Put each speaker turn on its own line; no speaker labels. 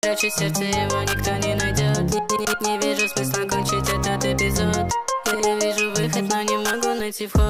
Короче, сердце его никто не найдет. Не вижу смысла кончить этот эпизод. Я вижу выход, но не могу найти вход.